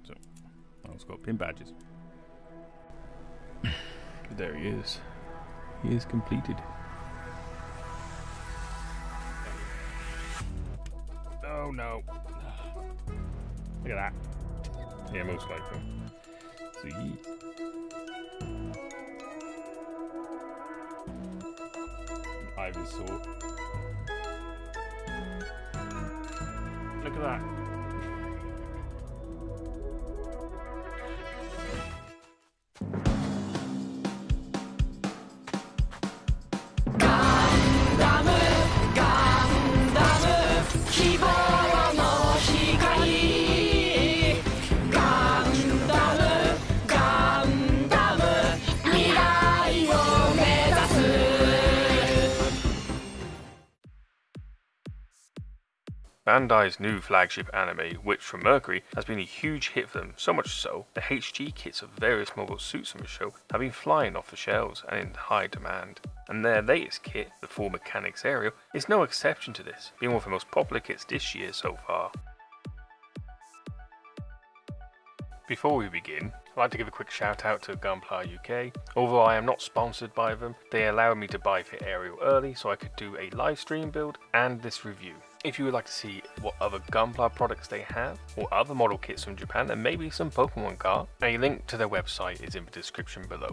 So, I also got pin badges. There he is. He is completed. Oh no. Look at that. Yeah, most likely. See. Ivysaur. Look at that. Bandai's new flagship anime, Witch from Mercury, has been a huge hit for them, so much so, the HG kits of various mobile suits from the show have been flying off the shelves and in high demand. And their latest kit, the Full Mechanics Aerial, is no exception to this, being one of the most popular kits this year so far. Before we begin, I'd like to give a quick shout out to Gunpla UK. Although I am not sponsored by them, they allowed me to buy the Aerial early so I could do a live stream build and this review. If you would like to see what other Gunpla products they have, or other model kits from Japan and maybe some Pokemon cards, a link to their website is in the description below.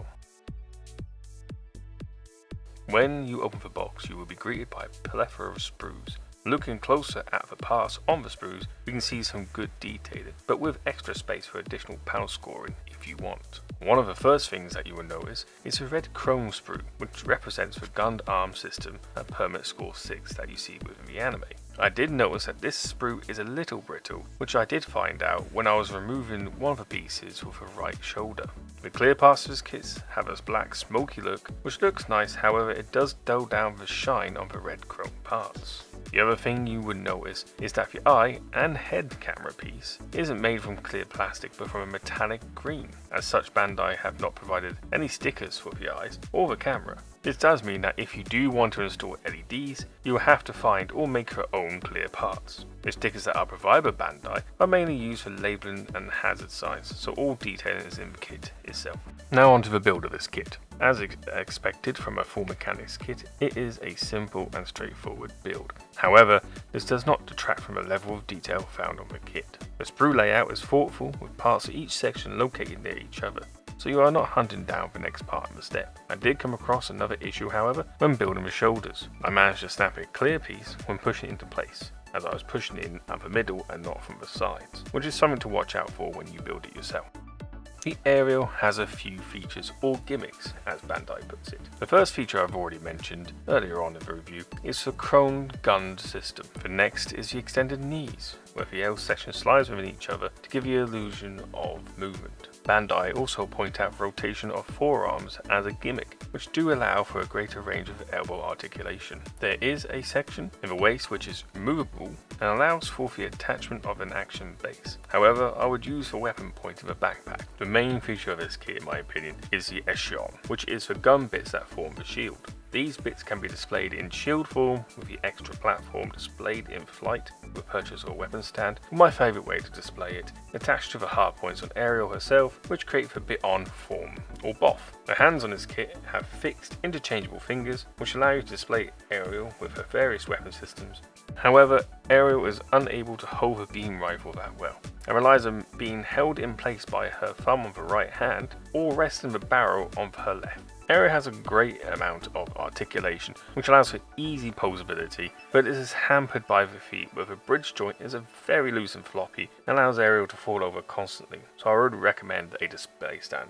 When you open the box, you will be greeted by a plethora of sprues. Looking closer at the parts on the sprues, we can see some good detailing, but with extra space for additional panel scoring if you want. One of the first things that you will notice is the red chrome sprue, which represents the Gund arm system at permit score 6 that you see within the anime. I did notice that this sprue is a little brittle, which I did find out when I was removing one of the pieces with the right shoulder. The clear parts of this kit have a black smoky look, which looks nice, however it does dull down the shine on the red chrome parts. The other thing you would notice is that the eye and head camera piece isn't made from clear plastic but from a metallic green. As such, Bandai have not provided any stickers for the eyes or the camera. This does mean that if you do want to install LEDs, you will have to find or make your own clear parts. The stickers that are provided by Bandai are mainly used for labeling and hazard signs, so all detailing is in the kit itself. Now onto the build of this kit. As expected from a Full Mechanics kit, it is a simple and straightforward build. However, this does not detract from the level of detail found on the kit. The sprue layout is thoughtful, with parts of each section located near each other, so you are not hunting down the next part of the step. I did come across another issue, however, when building the shoulders. I managed to snap a clear piece when pushing it into place, as I was pushing in at the middle and not from the sides, which is something to watch out for when you build it yourself. The Aerial has a few features, or gimmicks, as Bandai puts it. The first feature I've already mentioned earlier on in the review is the Chrome Gund system. The next is the extended knees, where the L section slides within each other to give the illusion of movement. Bandai also point out the rotation of forearms as a gimmick, which do allow for a greater range of elbow articulation. There is a section in the waist which is removable and allows for the attachment of an action base. However, I would use the weapon point in the backpack. The main feature of this kit, in my opinion, is the Echelon, which is the gun bits that form the shield. These bits can be displayed in shield form, with the extra platform displayed in flight with purchase or weapon stand. My favourite way to display it, attached to the hard points on Aerial herself, which create the bit-on form, or BOF. The hands on this kit have fixed interchangeable fingers, which allow you to display Aerial with her various weapon systems. However, Aerial is unable to hold the beam rifle that well, and relies on being held in place by her thumb on the right hand, or resting the barrel on her left. Aerial has a great amount of articulation, which allows for easy posability, but it is hampered by the feet, where the bridge joint is very loose and floppy and allows Aerial to fall over constantly, so I would recommend a display stand.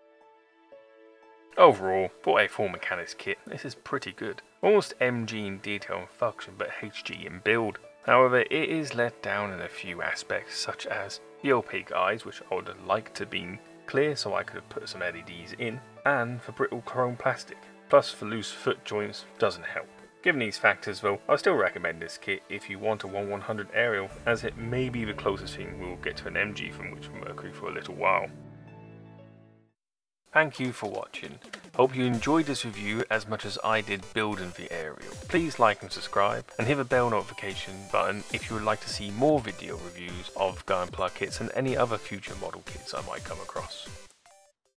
Overall, for a Full Mechanics kit, this is pretty good. Almost MG in detail and function, but HG in build. However, it is let down in a few aspects, such as the opaque eyes, which I would have liked to be clear so I could have put some LEDs in, and the brittle chrome plastic, plus the loose foot joints doesn't help. Given these factors though, I still recommend this kit if you want a 1/100 Aerial, as it may be the closest thing we will get to an MG from Witch from Mercury for a little while. Thank you for watching. Hope you enjoyed this review as much as I did building the aerial. Please like and subscribe and hit the bell notification button if you would like to see more video reviews of Gunpla kits and any other future model kits I might come across.